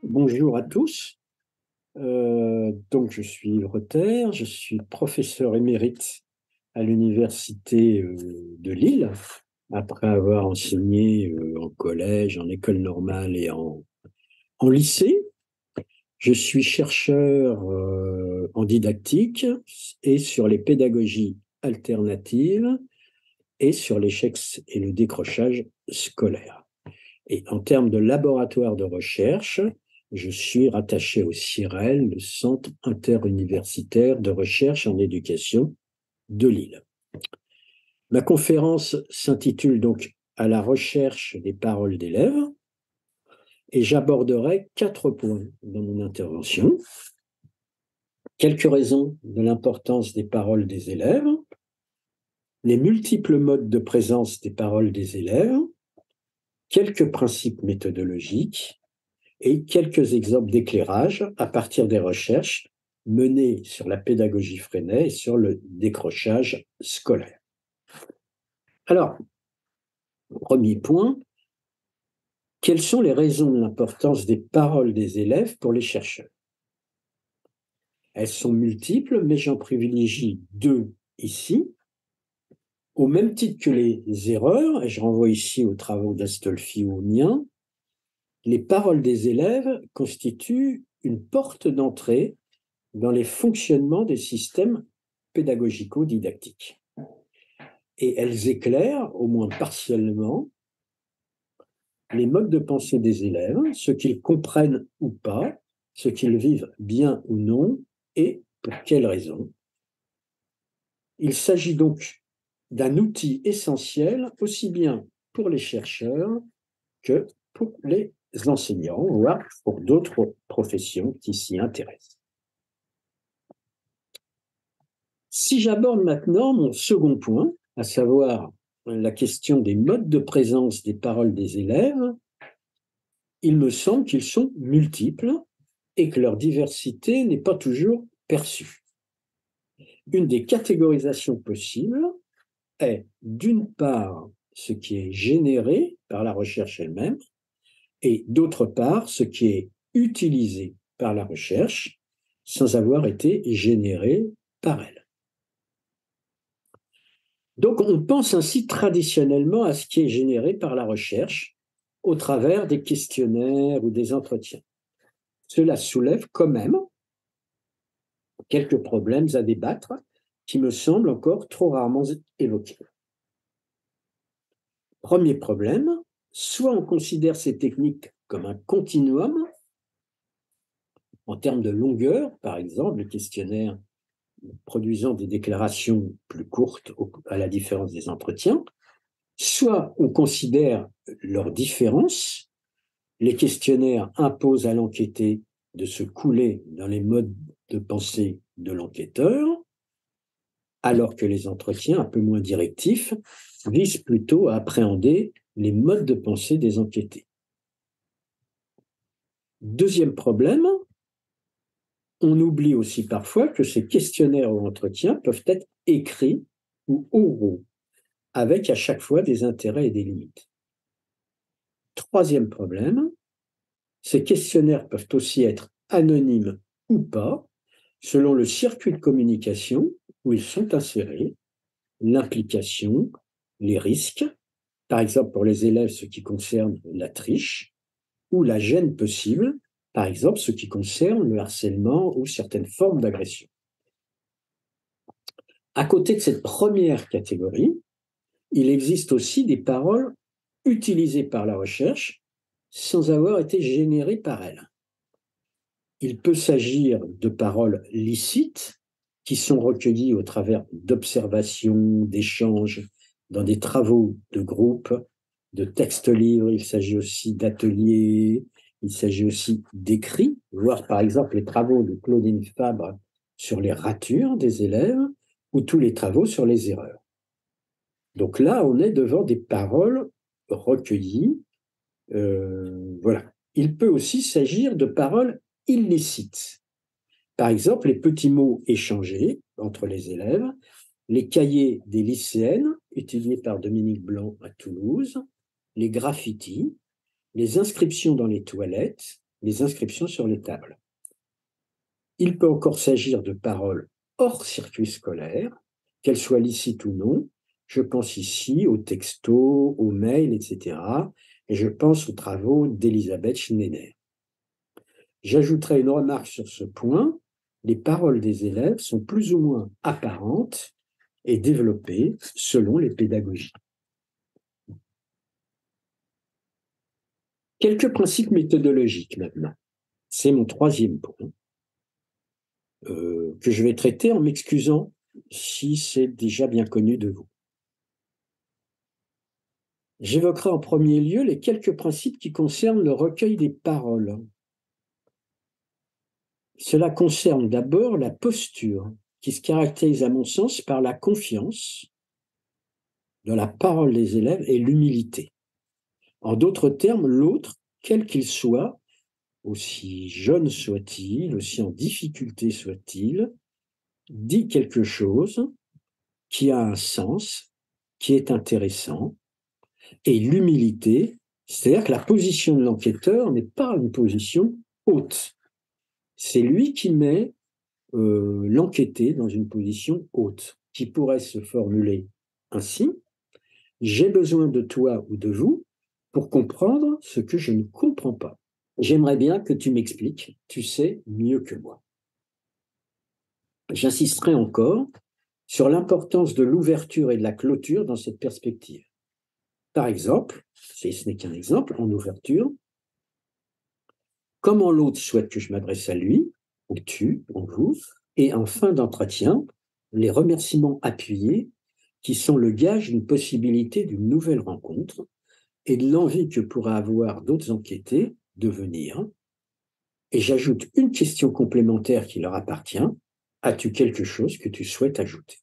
Bonjour à tous. Donc, je suis Yves Rother, je suis professeur émérite à l'Université de Lille, après avoir enseigné en collège, en école normale et en lycée. Je suis chercheur en didactique et sur les pédagogies alternatives et sur l'échec et le décrochage scolaire. Et en termes de laboratoire de recherche, je suis rattaché au CIREL, le Centre interuniversitaire de recherche en éducation de Lille. Ma conférence s'intitule donc À la recherche des paroles d'élèves et j'aborderai 4 points dans mon intervention. Quelques raisons de l'importance des paroles des élèves, les multiples modes de présence des paroles des élèves, quelques principes méthodologiques, et quelques exemples d'éclairage à partir des recherches menées sur la pédagogie Freinet et sur le décrochage scolaire. Alors, premier point, quelles sont les raisons de l'importance des paroles des élèves pour les chercheurs? Elles sont multiples, mais j'en privilégie 2 ici. Au même titre que les erreurs, et je renvoie ici aux travaux d'Astolfi ou aux miens, les paroles des élèves constituent une porte d'entrée dans les fonctionnements des systèmes pédagogico-didactiques. Et elles éclairent, au moins partiellement, les modes de pensée des élèves, ce qu'ils comprennent ou pas, ce qu'ils vivent bien ou non, et pour quelles raisons. Il s'agit donc d'un outil essentiel, aussi bien pour les chercheurs que pour les enseignants, voire pour d'autres professions qui s'y intéressent. Si j'aborde maintenant mon second point, à savoir la question des modes de présence des paroles des élèves, il me semble qu'ils sont multiples et que leur diversité n'est pas toujours perçue. Une des catégorisations possibles est, d'une part, ce qui est généré par la recherche elle-même, et d'autre part, ce qui est utilisé par la recherche sans avoir été généré par elle. Donc, on pense ainsi traditionnellement à ce qui est généré par la recherche au travers des questionnaires ou des entretiens. Cela soulève quand même quelques problèmes à débattre qui me semblent encore trop rarement évoqués. Premier problème, soit on considère ces techniques comme un continuum, en termes de longueur, par exemple, le questionnaire produisant des déclarations plus courtes à la différence des entretiens, soit on considère leurs différences. Les questionnaires imposent à l'enquêté de se couler dans les modes de pensée de l'enquêteur, alors que les entretiens, un peu moins directifs, visent plutôt à appréhender les modes de pensée des enquêtés. Deuxième problème, on oublie aussi parfois que ces questionnaires ou entretiens peuvent être écrits ou oraux, avec à chaque fois des intérêts et des limites. Troisième problème, ces questionnaires peuvent aussi être anonymes ou pas, selon le circuit de communication où ils sont insérés, l'implication, les risques, par exemple pour les élèves ce qui concerne la triche, ou la gêne possible, par exemple ce qui concerne le harcèlement ou certaines formes d'agression. À côté de cette première catégorie, il existe aussi des paroles utilisées par la recherche sans avoir été générées par elle. Il peut s'agir de paroles licites qui sont recueillies au travers d'observations, d'échanges, dans des travaux de groupe, de textes livres, il s'agit aussi d'ateliers, il s'agit aussi d'écrits, voire par exemple les travaux de Claudine Fabre sur les ratures des élèves ou tous les travaux sur les erreurs. Donc là, on est devant des paroles recueillies. Voilà. Il peut aussi s'agir de paroles illicites. Par exemple, les petits mots échangés entre les élèves, les cahiers des lycéennes, étudiés par Dominique Blanc à Toulouse, les graffitis, les inscriptions dans les toilettes, les inscriptions sur les tables. Il peut encore s'agir de paroles hors circuit scolaire, qu'elles soient licites ou non. Je pense ici aux textos, aux mails, etc. Et je pense aux travaux d'Elisabeth Schneider. J'ajouterai une remarque sur ce point. Les paroles des élèves sont plus ou moins apparentes et développées selon les pédagogies. Quelques principes méthodologiques maintenant. C'est mon troisième point que je vais traiter en m'excusant si c'est déjà bien connu de vous. J'évoquerai en premier lieu les quelques principes qui concernent le recueil des paroles. Cela concerne d'abord la posture, qui se caractérise à mon sens par la confiance dans la parole des élèves et l'humilité. En d'autres termes, l'autre, quel qu'il soit, aussi jeune soit-il, aussi en difficulté soit-il, dit quelque chose qui a un sens, qui est intéressant, et l'humilité, c'est-à-dire que la position de l'enquêteur n'est pas une position haute. C'est lui qui met l'enquêté dans une position haute, qui pourrait se formuler ainsi: j'ai besoin de toi ou de vous pour comprendre ce que je ne comprends pas. J'aimerais bien que tu m'expliques, tu sais mieux que moi. J'insisterai encore sur l'importance de l'ouverture et de la clôture dans cette perspective. Par exemple, si ce n'est qu'un exemple, en ouverture, comment l'autre souhaite que je m'adresse à lui, ou tu, ou vous, et en fin d'entretien, les remerciements appuyés qui sont le gage d'une possibilité d'une nouvelle rencontre et de l'envie que pourraient avoir d'autres enquêtés de venir. Et j'ajoute une question complémentaire qui leur appartient. As-tu quelque chose que tu souhaites ajouter?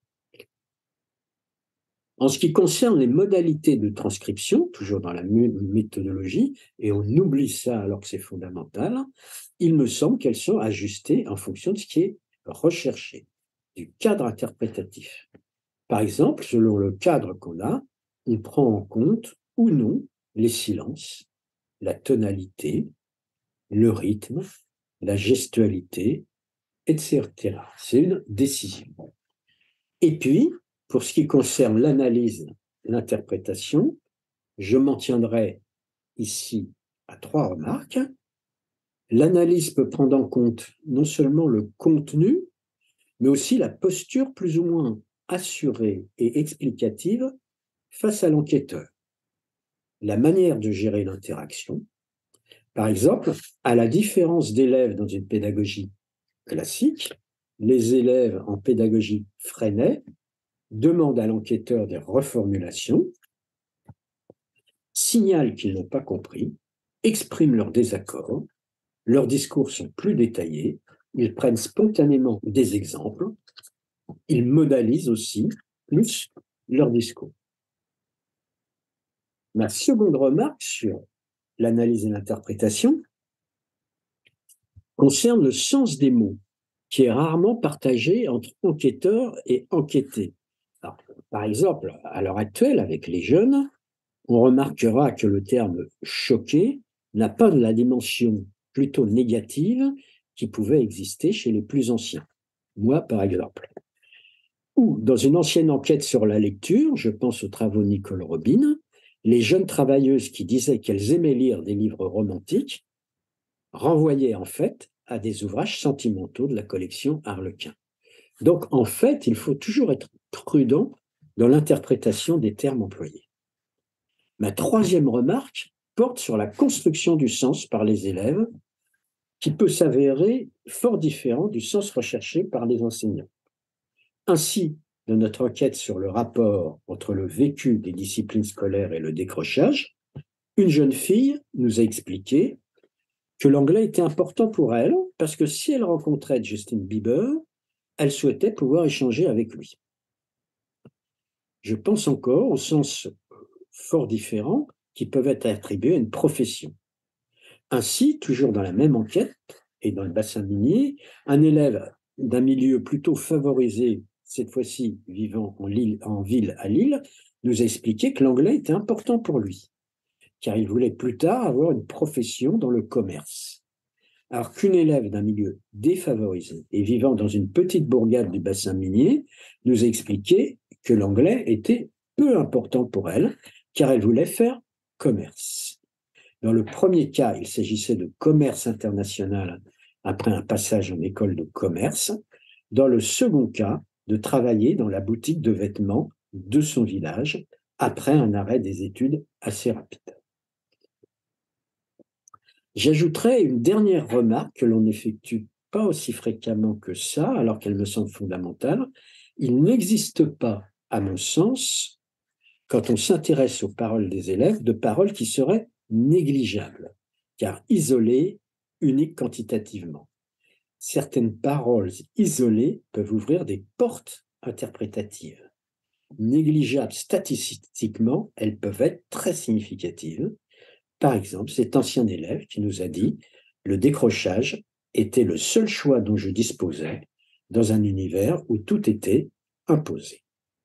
En ce qui concerne les modalités de transcription, toujours dans la méthodologie, et on oublie ça alors que c'est fondamental, il me semble qu'elles sont ajustées en fonction de ce qui est recherché, du cadre interprétatif. Par exemple, selon le cadre qu'on a, on prend en compte ou non les silences, la tonalité, le rythme, la gestualité, etc. C'est une décision. Et puis, pour ce qui concerne l'analyse, l'interprétation, je m'en tiendrai ici à 3 remarques. L'analyse peut prendre en compte non seulement le contenu, mais aussi la posture plus ou moins assurée et explicative face à l'enquêteur. La manière de gérer l'interaction. Par exemple, à la différence d'élèves dans une pédagogie classique, les élèves en pédagogie Freinet demandent à l'enquêteur des reformulations, signalent qu'ils n'ont pas compris, expriment leur désaccord, leurs discours sont plus détaillés, ils prennent spontanément des exemples, ils modalisent aussi plus leur discours. Ma seconde remarque sur l'analyse et l'interprétation concerne le sens des mots, qui est rarement partagé entre enquêteurs et enquêtés. Alors, par exemple, à l'heure actuelle, avec les jeunes, on remarquera que le terme choqué n'a pas de la dimension plutôt négative qui pouvait exister chez les plus anciens. Moi, par exemple. Ou, dans une ancienne enquête sur la lecture, je pense aux travaux de Nicole Robin, les jeunes travailleuses qui disaient qu'elles aimaient lire des livres romantiques renvoyaient en fait à des ouvrages sentimentaux de la collection Harlequin. Donc, en fait, il faut toujours être prudent dans l'interprétation des termes employés. Ma troisième remarque porte sur la construction du sens par les élèves, qui peut s'avérer fort différent du sens recherché par les enseignants. Ainsi, dans notre enquête sur le rapport entre le vécu des disciplines scolaires et le décrochage, une jeune fille nous a expliqué que l'anglais était important pour elle parce que si elle rencontrait Justin Bieber, elle souhaitait pouvoir échanger avec lui. Je pense encore au sens fort différent qui peuvent être attribués à une profession. Ainsi, toujours dans la même enquête et dans le bassin minier, un élève d'un milieu plutôt favorisé, cette fois-ci vivant en ville à Lille, nous a expliqué que l'anglais était important pour lui, car il voulait plus tard avoir une profession dans le commerce. Alors qu'une élève d'un milieu défavorisé et vivant dans une petite bourgade du bassin minier nous a expliqué que l'anglais était peu important pour elle, car elle voulait faire commerce. Dans le premier cas, il s'agissait de commerce international après un passage en école de commerce. Dans le second cas, de travailler dans la boutique de vêtements de son village après un arrêt des études assez rapide. J'ajouterai une dernière remarque que l'on n'effectue pas aussi fréquemment que ça, alors qu'elle me semble fondamentale. Il n'existe pas, à mon sens, quand on s'intéresse aux paroles des élèves, de paroles qui seraient négligeables, car isolées, uniques quantitativement. Certaines paroles isolées peuvent ouvrir des portes interprétatives. Négligeables statistiquement, elles peuvent être très significatives. Par exemple, cet ancien élève qui nous a dit « Le décrochage était le seul choix dont je disposais dans un univers où tout était imposé. »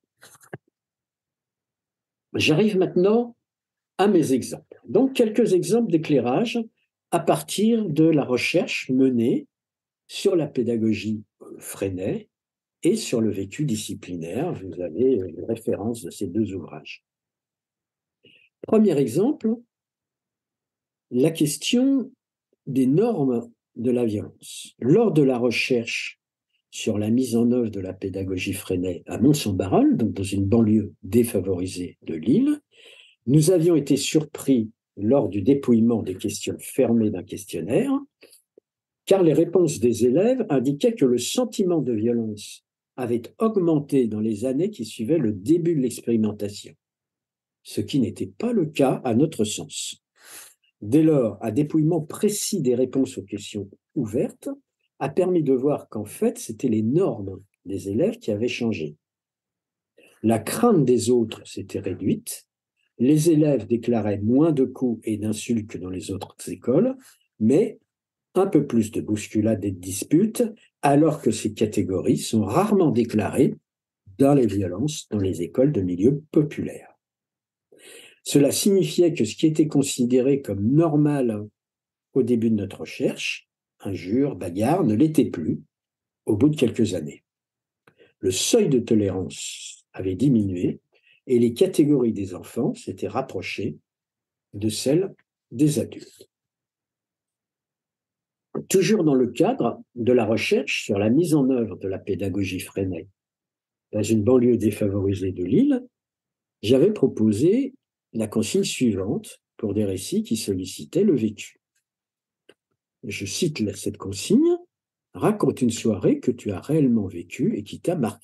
J'arrive maintenant à mes exemples. Donc, quelques exemples d'éclairage à partir de la recherche menée sur la pédagogie Freinet et sur le vécu disciplinaire. Vous avez les références de ces deux ouvrages. Premier exemple, la question des normes de la violence. Lors de la recherche sur la mise en œuvre de la pédagogie Freinet à Mons-en-Barœul, donc dans une banlieue défavorisée de Lille, nous avions été surpris lors du dépouillement des questions fermées d'un questionnaire, car les réponses des élèves indiquaient que le sentiment de violence avait augmenté dans les années qui suivaient le début de l'expérimentation, ce qui n'était pas le cas à notre sens. Dès lors, un dépouillement précis des réponses aux questions ouvertes a permis de voir qu'en fait, c'était les normes des élèves qui avaient changé. La crainte des autres s'était réduite, les élèves déclaraient moins de coups et d'insultes que dans les autres écoles, mais un peu plus de bousculades et de disputes, alors que ces catégories sont rarement déclarées dans les violences dans les écoles de milieu populaire. Cela signifiait que ce qui était considéré comme normal au début de notre recherche, injures, bagarres, ne l'était plus au bout de quelques années. Le seuil de tolérance avait diminué et les catégories des enfants s'étaient rapprochées de celles des adultes. Toujours dans le cadre de la recherche sur la mise en œuvre de la pédagogie Freinet dans une banlieue défavorisée de Lille, j'avais proposé la consigne suivante pour des récits qui sollicitaient le vécu. Je cite cette consigne: « Raconte une soirée que tu as réellement vécue et qui t'a marqué. »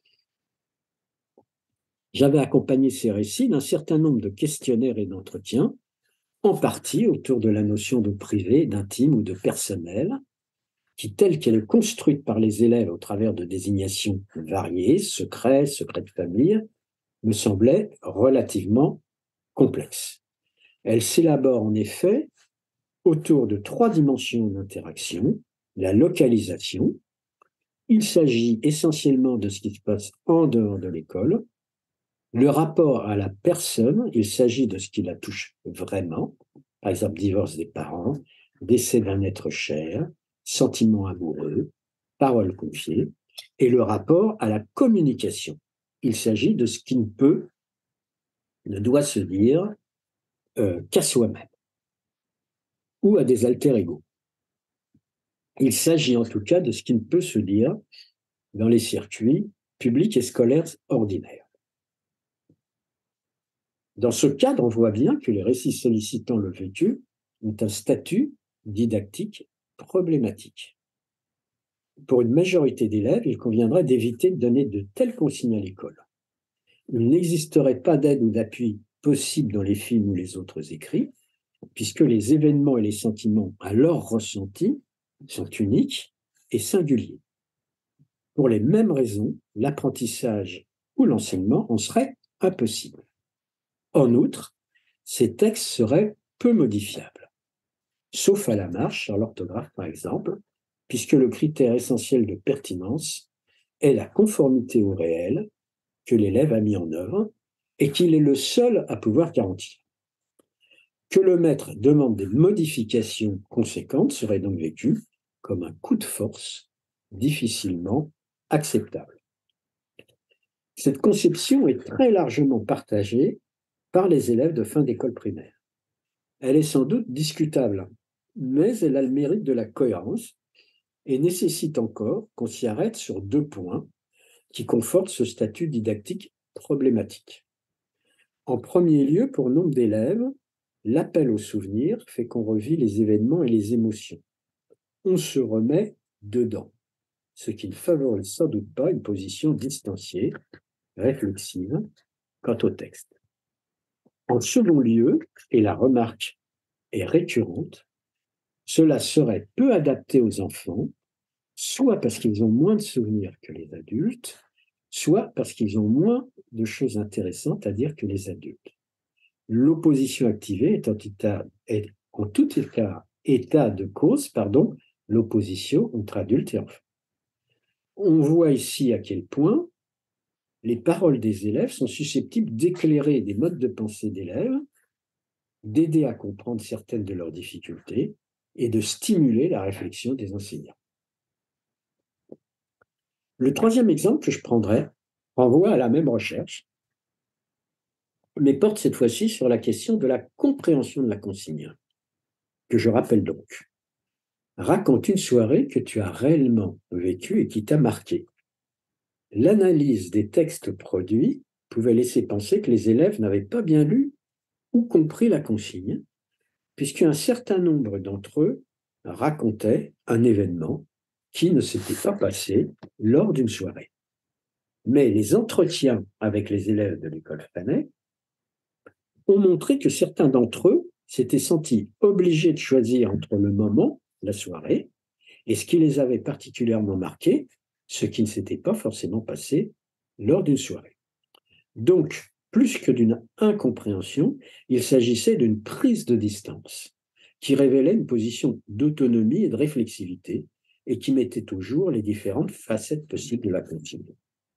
J'avais accompagné ces récits d'un certain nombre de questionnaires et d'entretiens, en partie autour de la notion de privé, d'intime ou de personnel, qui, telle qu'elle est construite par les élèves au travers de désignations variées, secret, secret de famille, me semblait relativement complexe. Elle s'élabore en effet autour de 3 dimensions d'interaction: la localisation. Il s'agit essentiellement de ce qui se passe en dehors de l'école. Le rapport à la personne, il s'agit de ce qui la touche vraiment, par exemple divorce des parents, décès d'un être cher, sentiments amoureux, paroles confiées, et le rapport à la communication. Il s'agit de ce qui ne doit se dire qu'à soi-même ou à des alter-égaux. Il s'agit en tout cas de ce qui ne peut se dire dans les circuits publics et scolaires ordinaires. Dans ce cadre, on voit bien que les récits sollicitant le vécu ont un statut didactique problématique. Pour une majorité d'élèves, il conviendrait d'éviter de donner de telles consignes à l'école. Il n'existerait pas d'aide ou d'appui possible dans les films ou les autres écrits, puisque les événements et les sentiments alors ressentis sont uniques et singuliers. Pour les mêmes raisons, l'apprentissage ou l'enseignement en serait impossible. En outre, ces textes seraient peu modifiables, sauf à la marge sur l'orthographe par exemple, puisque le critère essentiel de pertinence est la conformité au réel que l'élève a mis en œuvre et qu'il est le seul à pouvoir garantir. Que le maître demande des modifications conséquentes serait donc vécu comme un coup de force difficilement acceptable. Cette conception est très largement partagée par les élèves de fin d'école primaire. Elle est sans doute discutable, mais elle a le mérite de la cohérence et nécessite encore qu'on s'y arrête sur 2 points qui confortent ce statut didactique problématique. En premier lieu, pour nombre d'élèves, l'appel au souvenir fait qu'on revit les événements et les émotions. On se remet dedans, ce qui ne favorise sans doute pas une position distanciée, réflexive, quant au texte. En second lieu, et la remarque est récurrente, cela serait peu adapté aux enfants, soit parce qu'ils ont moins de souvenirs que les adultes, soit parce qu'ils ont moins de choses intéressantes à dire que les adultes. L'opposition activée est en tout état de cause, l'opposition entre adultes et enfants. On voit ici à quel point les paroles des élèves sont susceptibles d'éclairer des modes de pensée d'élèves, d'aider à comprendre certaines de leurs difficultés et de stimuler la réflexion des enseignants. Le troisième exemple que je prendrai renvoie à la même recherche, mais porte cette fois-ci sur la question de la compréhension de la consigne, que je rappelle donc. Raconte une soirée que tu as réellement vécue et qui t'a marqué. L'analyse des textes produits pouvait laisser penser que les élèves n'avaient pas bien lu ou compris la consigne, puisqu'un certain nombre d'entre eux racontaient un événement qui ne s'était pas passé lors d'une soirée. Mais les entretiens avec les élèves de l'école Freinet ont montré que certains d'entre eux s'étaient sentis obligés de choisir entre le moment, la soirée, et ce qui les avait particulièrement marqués, ce qui ne s'était pas forcément passé lors d'une soirée. Donc, plus que d'une incompréhension, il s'agissait d'une prise de distance qui révélait une position d'autonomie et de réflexivité et qui mettait au jour les différentes facettes possibles de la consigne.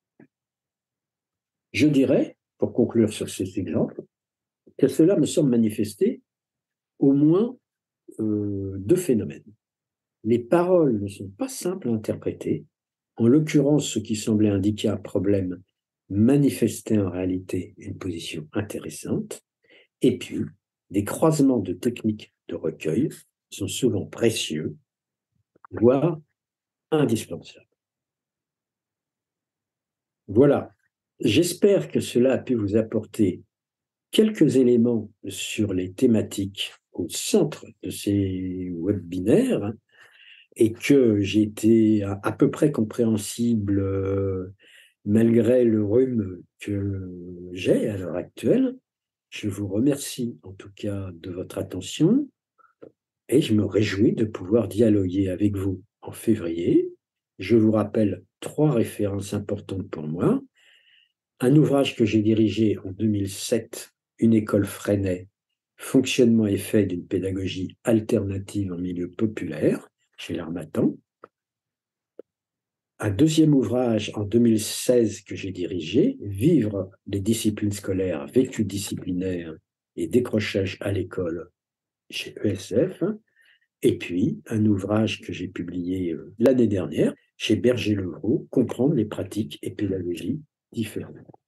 Je dirais, pour conclure sur cet exemple, que cela me semble manifester au moins 2 phénomènes. Les paroles ne sont pas simples à interpréter. En l'occurrence, ce qui semblait indiquer un problème manifestait en réalité une position intéressante. Et puis, des croisements de techniques de recueil sont souvent précieux, voire indispensables. Voilà, j'espère que cela a pu vous apporter quelques éléments sur les thématiques au centre de ces webinaires et que j'ai été à peu près compréhensible malgré le rhume que j'ai à l'heure actuelle. Je vous remercie en tout cas de votre attention et je me réjouis de pouvoir dialoguer avec vous en février. Je vous rappelle 3 références importantes pour moi. Un ouvrage que j'ai dirigé en 2007, Une école Freinet, fonctionnement et effet d'une pédagogie alternative en milieu populaire, chez l'Harmattan. Un deuxième ouvrage en 2016 que j'ai dirigé, Vivre les disciplines scolaires, vécu disciplinaire et décrochage à l'école chez ESF. Et puis, un ouvrage que j'ai publié l'année dernière chez Berger-Levrault, Comprendre les pratiques et pédagogies différentes.